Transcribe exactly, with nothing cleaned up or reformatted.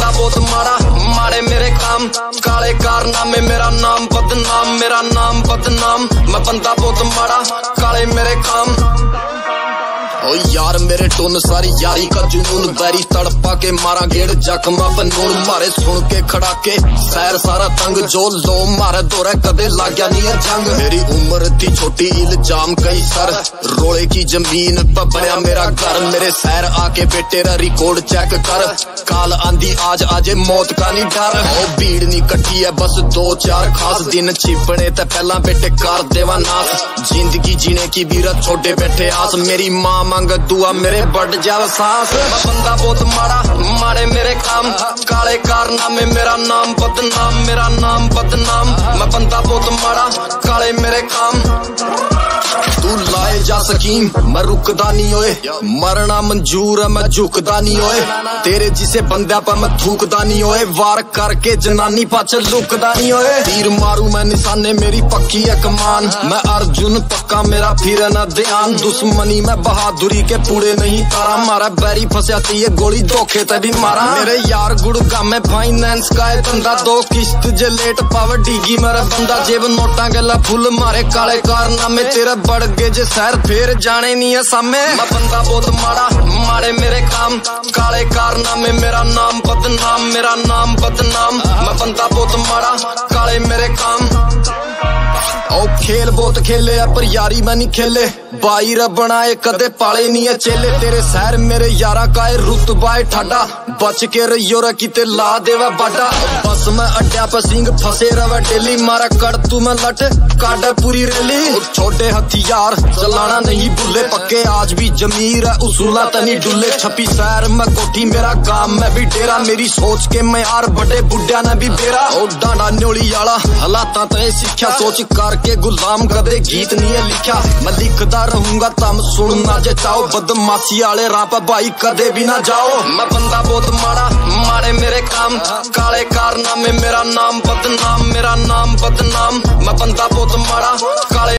बंदा बहुत माड़ा, माड़े मेरे काम, काले कारनामे, मेरा नाम बदनाम, मेरा नाम बदनाम। मैं बंदा बहुत माड़ा, काले मेरे काम। ओ यार मेरे टोन सारी यारी का जुनून, बैरी तड़पा के मारा गेड़ जख्मा बनून, मारे सुन के खड़ा के सैर सारा तंग, जो लो मारे दौरे कदे लाग्या नहीं है जंग। मेरी उम्र थी छोटी, इल्जाम कई सर, रोले की जमीन पर बना मेरा घर, मेरे सैर आके बेटे रा रिकॉर्ड चेक कर, काल आंधी आज आजे मौत का नहीं डर। ओ भीड़ नहीं कटी है बस दो चार खास दिन, छिपने ते पहला बेटे कर देवा नास, जिंदगी जीने की बीरा छोटे बैठे आस, मेरी माँ मांग दुआ मेरे बढ़ जावे सांस। मैं बंदा बहुत माड़ा, माड़े मेरे काम, काले कारनामे, मेरा नाम बदनाम, मेरा नाम बदनाम। मैं बंदा बहुत माड़ा, काले मेरे काम। तू लाए जा सकीम, मैं रुकदा नहीं होए, मरना मंजूर है मैं झुकदा नहीं होए, तेरे जिसे बंदा पर मैं थूकदा नहीं होए, वार करके जनानी पाछ लुकदा नहीं होए। तीर मारू मैं निशाने मेरी पक्की है कमान, मैं अर्जुन पक्का मेरा फिर न ध्यान, दुश्मनी में बहादुरी के पूरे नहीं तारा, मारा बैरी फंसा ये गोली धोखे ते भी मारा। मेरे यार गुड़गा में फाइनेंस का है धंधा, दो किस्त जे लेट पावर डीगी मेरा बंदा, जेब नोटा गला फुल मारे काले कारनामे, तेरा बढ़ गए जे शहर फिर जाने नहीं है सामे। मैं बंदा बहुत माड़ा, माड़े मेरे काम, काले कारनामे, मेरा नाम बदनाम, मेरा नाम बदनाम। मैं बंदा बहुत माड़ा, काले मेरे काम। ओ खेल बहुत खेले है पर यारी मैं नहीं खेले, बाई रा बनाए कदे पाले नहीं है चेले, तेरे शहर मेरे यारा का है रुतबा है ठाडा, बच के रहियो रा किते ला देवा बाडा। बस मैं अड्डा पर सिंह फंसे रवा डेली, मारा कर तू मैं लट काटा पूरी रैली, छोटे हथियार चलाना नहीं भूले, पक्के आज भी जमीर है उसूला तनी डुले, छपी शहर में कोठी मेरा काम मैं भी डेरा, मेरी सोच के मैं यार बड़े बुढ़िया ने भी बेरा। ओ डांडा न्योली आला हालाता ते सिक्ख्या, सोच करके गुलाम कदे गीत नहीं है लिखा, मैं लिखदा रहूंगा तम सुनना जे चाहो, बदमाशी आले राह पर भाई कदे भी ना जाओ। मैं बंदा बहुत माड़ा, माड़े मेरे काम, काले कारनामे, मेरा नाम बदनाम, मेरा नाम बदनाम। मैं बंदा बहुत माड़ा, काले